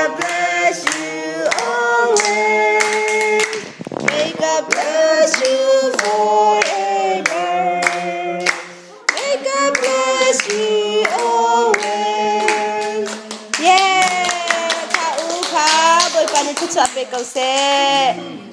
God bless you always. May God bless you forever. May God bless you always. Yeah, Kak U, Kak. Boleh pandai tu cuap câu xe.